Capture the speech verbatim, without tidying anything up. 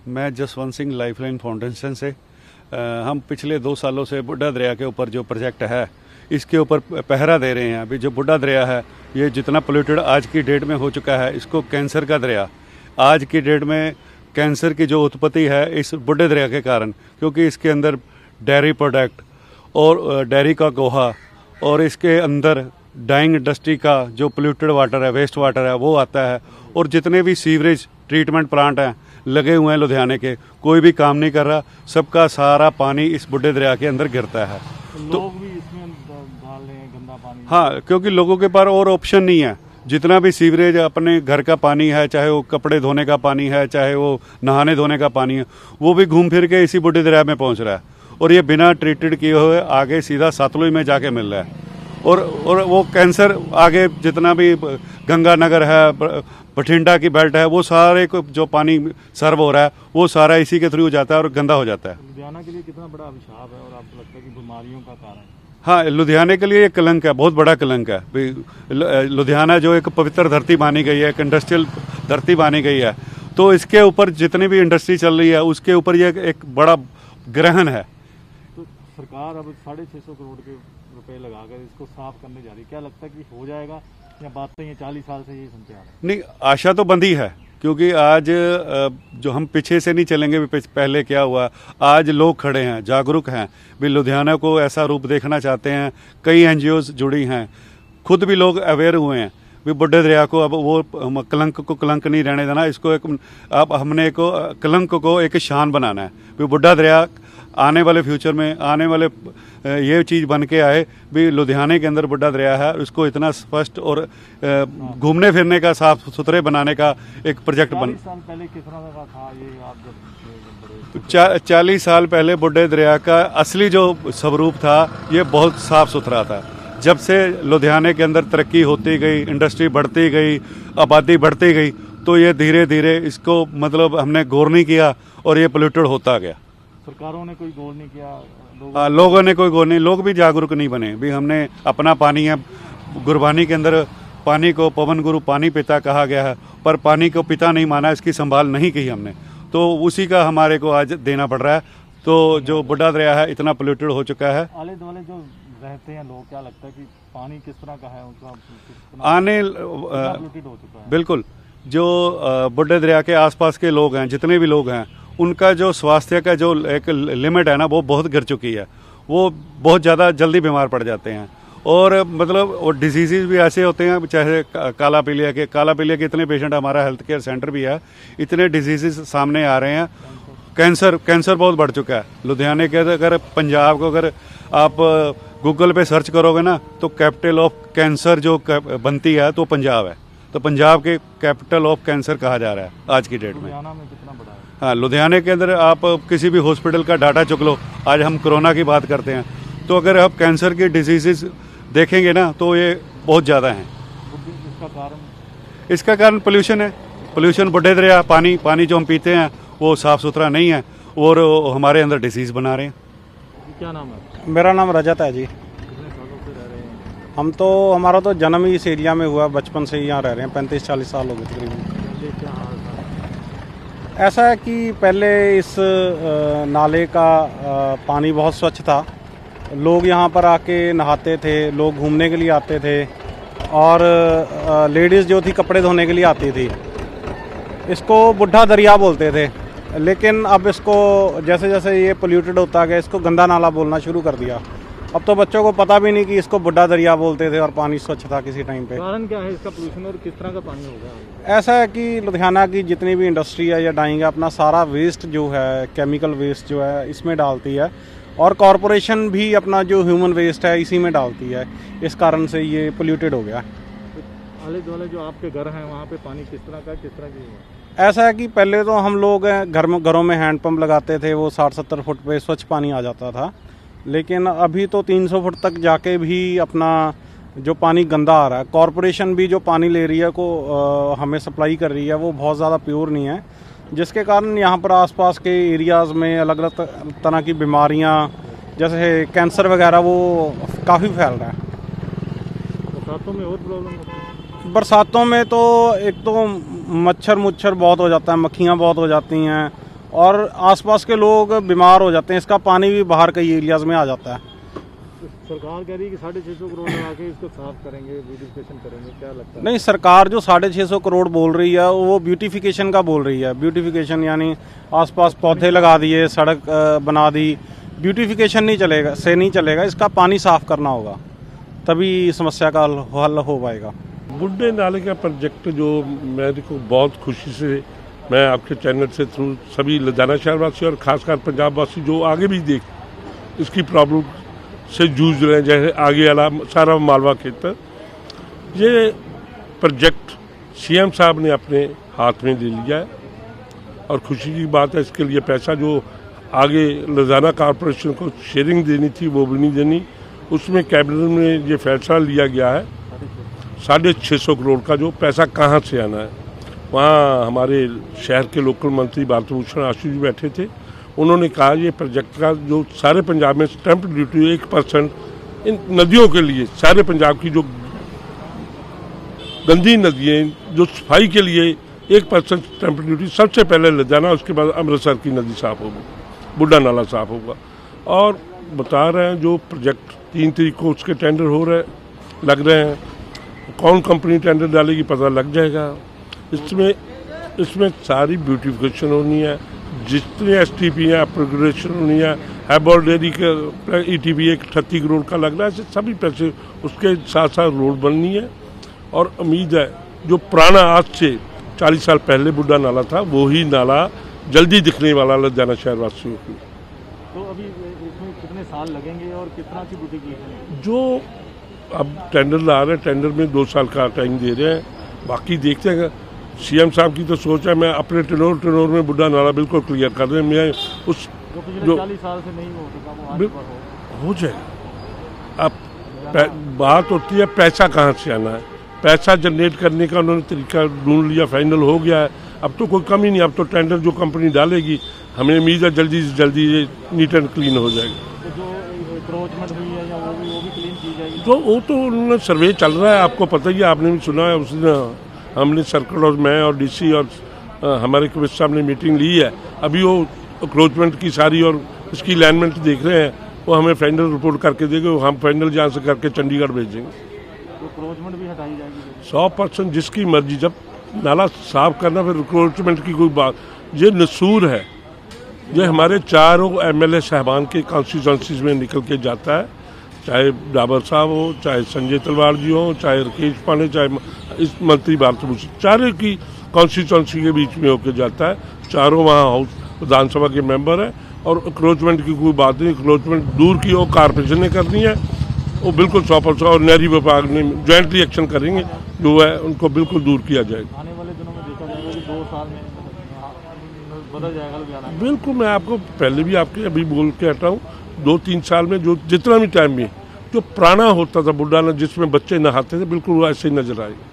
मैं Jaswant Singh lifeline foundation से आ, हम पिछले दो सालों से बुड्ढा दरिया के ऊपर जो प्रोजेक्ट है इसके ऊपर पहरा दे रहे हैं। अभी जो बुड्ढा दरिया है ये जितना पोल्यूटेड आज की डेट में हो चुका है, इसको कैंसर का दरिया आज की डेट में कैंसर की जो उत्पत्ति है इस बुड्ढे दरिया के कारण, क्योंकि इसके अंदर डेयरी प्रोडक्ट और डेयरी का गोहा और इसके अंदर डाइंग इंडस्ट्री का जो पोल्यूटेड वाटर है, वेस्ट वाटर है वो आता है। और जितने भी सीवरेज ट्रीटमेंट प्लांट हैं लगे हुए हैं लुधियाने के, कोई भी काम नहीं कर रहा, सबका सारा पानी इस बुड्ढे दरिया के अंदर गिरता है। तो लोग भी इसमें डाल रहे हैं गंदा पानी। हाँ, क्योंकि लोगों के पास और ऑप्शन नहीं है। जितना भी सीवरेज अपने घर का पानी है, चाहे वो कपड़े धोने का पानी है, चाहे वो नहाने धोने का पानी है, वो भी घूम फिर के इसी बुड्ढे दरिया में पहुंच रहा है और ये बिना ट्रीटेड किए हुए आगे सीधा सतलुज में जाके मिल रहा है। और और वो कैंसर आगे जितना भी गंगानगर है, बठिंडा की बेल्ट है, वो सारे को जो पानी सर्व हो रहा है वो सारा इसी के थ्रू जाता है और गंदा हो जाता है। लुधियाना के लिए कितना बड़ा अभिशाप है और आपको लगता है कि बीमारियों का कारण? हाँ, लुधियाने के लिए एक कलंक है, बहुत बड़ा कलंक है। लुधियाना जो एक पवित्र धरती मानी गई है, एक इंडस्ट्रियल धरती मानी गई है, तो इसके ऊपर जितनी भी इंडस्ट्री चल रही है उसके ऊपर ये एक बड़ा ग्रहण है। तो सरकार अब साढ़े छः सौ करोड़ के रुपए लगाकर इसको साफ करने जा रही है, क्या लगता है कि हो जाएगा या बात तो ये चालीस साल से ये सुनते आ रहे हैं? नहीं, आशा तो बंधी है, क्योंकि आज जो हम पीछे से नहीं चलेंगे, पहले क्या हुआ, आज लोग खड़े हैं, जागरूक हैं, भी लुधियाना को ऐसा रूप देखना चाहते हैं। कई एनजीओज जुड़ी हैं, खुद भी लोग अवेयर हुए हैं भी बुड्ढे दरिया को अब वो कलंक को कलंक नहीं रहने देना, इसको एक अब हमने को कलंक को एक शान बनाना है। भी बुड्ढा दरिया आने वाले फ्यूचर में आने वाले ये चीज़ बन के आए भी लुधियाने के अंदर बुड्ढा दरिया है, उसको इतना स्पष्ट और घूमने फिरने का साफ सुथरे बनाने का एक प्रोजेक्ट बन। साल पहले किस तरह का था ये? आप जब चा, चालीस साल पहले बुड्ढे दरिया का असली जो स्वरूप था ये बहुत साफ सुथरा था। जब से लुधियाने के अंदर तरक्की होती गई, इंडस्ट्री बढ़ती गई, आबादी बढ़ती गई, तो ये धीरे धीरे इसको मतलब हमने गौर नहीं किया और ये पोल्यूटेड होता गया। सरकारों ने कोई गौर नहीं किया, लोगों, आ, लोगों ने कोई गौर नहीं, लोग भी जागरूक नहीं बने। भी हमने अपना पानी है, गुरबानी के अंदर पानी को पवन गुरु पानी पिता कहा गया है, पर पानी को पिता नहीं माना, इसकी संभाल नहीं की हमने, तो उसी का हमारे को आज देना पड़ रहा है। तो जो बुड्ढा दरिया है इतना पोल्यूटेड हो चुका है। आले दुआले जो रहते हैं लोग, क्या लगता है कि पानी किस तरह का है उनका? आने पोल्यूटेड हो चुका है बिल्कुल। जो बुड्ढे दरिया के आसपास के लोग हैं, जितने भी लोग हैं, उनका जो स्वास्थ्य का जो एक लिमिट है ना वो बहुत गिर चुकी है। वो बहुत ज़्यादा जल्दी बीमार पड़ जाते हैं और मतलब और डिजीज़ भी ऐसे होते हैं, चाहे काला पीलिया के काला पीलिया के इतने पेशेंट हमारा हेल्थ केयर सेंटर भी है, इतने डिजीज़ सामने आ रहे हैं। कैंसर कैंसर बहुत बढ़ चुका है लुधियाने के। अगर पंजाब को अगर आप गूगल पे सर्च करोगे ना तो कैपिटल ऑफ कैंसर जो बनती है तो पंजाब है, तो पंजाब के कैपिटल ऑफ कैंसर कहा जा रहा है आज की डेट में। लुधियाना में कितना बड़ा है? हाँ, लुधियाने के अंदर आप किसी भी हॉस्पिटल का डाटा चुक लो, आज हम कोरोना की बात करते हैं, तो अगर आप कैंसर की डिजीज़ देखेंगे ना तो ये बहुत ज़्यादा हैं। इसका कारण? इसका कारण पोल्यूशन है। पोल्यूशन, बुड्ढे दरिया, पानी पानी जो हम पीते हैं वो साफ़ सुथरा नहीं है और हमारे अंदर डिसीज़ बना रहे हैं। क्या नाम है? मेरा नाम रजत है जी। कितने सालों से रह रहे हैं? हम तो हमारा तो जन्म ही इस एरिया में हुआ, बचपन से ही यहाँ रह रहे हैं, पैंतीस चालीस साल हो गए तकरीबन। पहले क्या हाल था? ऐसा है कि पहले इस नाले का पानी बहुत स्वच्छ था, लोग यहाँ पर आके नहाते थे, लोग घूमने के लिए आते थे और लेडीज़ जो थी कपड़े धोने के लिए आती थी। इसको बुड्ढा दरिया बोलते थे, लेकिन अब इसको जैसे जैसे ये पोल्यूटेड होता गया इसको गंदा नाला बोलना शुरू कर दिया। अब तो बच्चों को पता भी नहीं कि इसको बुड्ढा दरिया बोलते थे और पानी स्वच्छ था किसी टाइम पे। कारण क्या है इसका पोल्यूशन और किस तरह का पानी होगा? ऐसा है कि लुधियाना की जितनी भी इंडस्ट्री है या डाइंग है, अपना सारा वेस्ट जो है, केमिकल वेस्ट जो है इसमें डालती है और कॉरपोरेशन भी अपना जो ह्यूमन वेस्ट है इसी में डालती है। इस कारण से ये पोल्यूटेड हो गया। आले दुआले जो आपके घर हैं वहाँ पे पानी किस तरह का किस तरह की है? ऐसा है कि पहले तो हम लोग घर में घरों में हैंडपम्प लगाते थे, वो साठ सत्तर फुट पे स्वच्छ पानी आ जाता था, लेकिन अभी तो तीन सौ फुट तक जाके भी अपना जो पानी गंदा आ रहा है। कॉरपोरेशन भी जो पानी ले रही है को आ, हमें सप्लाई कर रही है, वो बहुत ज़्यादा प्योर नहीं है, जिसके कारण यहाँ पर आसपास के एरियाज़ में अलग अलग तरह की बीमारियाँ जैसे कैंसर वगैरह वो काफ़ी फैल रहा है। बरसातों में और प्रॉब्लम होती है? बरसातों में तो एक तो मच्छर मुच्छर बहुत हो जाता है, मक्खियाँ बहुत हो जाती हैं और आसपास के लोग बीमार हो जाते हैं। इसका पानी भी बाहर कई एरियाज़ में आ जाता है। सरकार कह रही है कि साढ़े छः सौ करोड़ लगा के इसको साफ करेंगे, ब्यूटिफिकेशन करेंगे, क्या लगता है? नहीं, सरकार जो साढ़े छः सौ करोड़ बोल रही है वो ब्यूटिफिकेशन का बोल रही है। ब्यूटिफिकेशन यानी आसपास पौधे लगा दिए, सड़क बना दी। ब्यूटिफिकेशन नहीं चलेगा, से नहीं चलेगा, इसका पानी साफ करना होगा, तभी समस्या का हल हो पाएगा। बुड्ढे नाले का प्रोजेक्ट जो मेरे को बहुत खुशी से मैं आपके चैनल से थ्रू सभी लुधियाना शहरवासी और खासकर पंजाब वासी जो आगे भी देख इसकी प्रॉब्लम से जूझ रहे हैं, जैसे आगे वाला सारा मालवा क्षेत्र, ये प्रोजेक्ट सीएम साहब ने अपने हाथ में ले लिया है और खुशी की बात है। इसके लिए पैसा जो आगे लुधियाना कॉरपोरेशन को शेयरिंग देनी थी वो भी नहीं देनी, उसमें कैबिनेट में ये फैसला लिया गया है साढ़े छः सौ करोड़ का जो पैसा कहाँ से आना है। वहाँ हमारे शहर के लोकल मंत्री भारत भूषण आशु जी बैठे थे, उन्होंने कहा ये प्रोजेक्ट का जो सारे पंजाब में स्टैंप ड्यूटी एक परसेंट इन नदियों के लिए, सारे पंजाब की जो गंदी नदियाँ जो सफाई के लिए एक परसेंट स्टैंप ड्यूटी सबसे पहले लुधियाना, उसके बाद अमृतसर की नदी साफ होगी, बुड्ढा नाला साफ होगा। और बता रहे हैं जो प्रोजेक्ट तीन तरीक को उसके टेंडर हो रहे लग रहे हैं, कौन कंपनी टेंडर डालेगी पता लग जाएगा। इसमें इसमें सारी ब्यूटिफिकेशन होनी है, जितने एस टी पी हैं अपग्रेडेशन होनी है, हैबॉल डेयरी का ई टी पी एक अठत्तीस करोड़ का लग रहा है, सभी पैसे उसके साथ साथ रोड बननी है। और उम्मीद है जो पुराना आज से चालीस साल पहले बुड्ढा नाला था वही नाला जल्दी दिखने वाला लुधियाना शहरवासियों को। तो अभी इसमें कितने साल लगेंगे और कितना की ब्यूटिफिकेशन? जो अब टेंडर ला रहे हैं, टेंडर में दो साल का टाइम दे रहे हैं, बाकी देखते हैं। सीएम साहब की तो सोच है, मैं अपने टेनोर टेनोर में बुड्ढा नाला बिल्कुल क्लियर कर रहे हैं। मैं उस जो पिछले चालीस साल से नहीं हो सका वो आज हो, हो जाएगा। अब बात होती है पैसा कहाँ से आना है, पैसा जनरेट करने का उन्होंने तरीका ढूंढ लिया, फाइनल हो गया है। अब तो कोई कमी नहीं, अब तो टेंडर जो कंपनी डालेगी हमें उम्मीद है जल्दी से जल्दी ये नीट एंड क्लीन हो जाएगी। तो जो इंक्रोचमेंट हुई है या वो भी वो भी क्लीन की जाएगी? जो वो तो उन्होंने सर्वे चल रहा है, आपको पता ही है, आपने भी सुना है। उस दिन हमने सर्कल और मैं और डीसी और आ, हमारे कमिश्नर साहब ने मीटिंग ली है। अभी वो इंक्रोचमेंट की सारी और इसकी अलाइनमेंट देख रहे हैं, वो हमें फाइनल रिपोर्ट करके देंगे, हम फाइनल जहाँ से करके चंडीगढ़ भेजेंगे। तो इंक्रोचमेंट भी हटाई जाएगी? सौ परसेंट जिसकी मर्जी, जब नाला साफ करना फिर इंक्रोचमेंट की कोई बात। ये नसूर है, ये हमारे चारों एम एल ए साहबान के कॉन्स्टिट्यूंसीज में निकल के जाता है, चाहे डाबर साहब हो, चाहे संजय तलवार जी हो, चाहे राकेश पांडे, चाहे इस मंत्री भारत भूषण, चारों की कॉन्स्टिट्यूंसी के बीच में होकर जाता है। चारों वहाँ हाउस विधानसभा के मेंबर हैं और इंक्रोचमेंट की कोई बात नहीं। इंक्रोचमेंट दूर की हो कॉर्पोरेशन ने करनी है, वो बिल्कुल सौ परसेंट, और नहरी विभाग ने ज्वाइंटली एक्शन करेंगे, जो है उनको बिल्कुल दूर किया जाएगा। आने वाले दिनों में देखा जाएगा कि दो साल में बदल जाएगा लुधियाना? बिल्कुल, मैं आपको पहले भी आपके अभी बोल के हटा हूँ, दो तीन साल में जो जितना भी टाइम में जो पुराना होता था बुड्ढा नाला जिसमें बच्चे नहाते थे, बिल्कुल ऐसे ही नजर आएगा।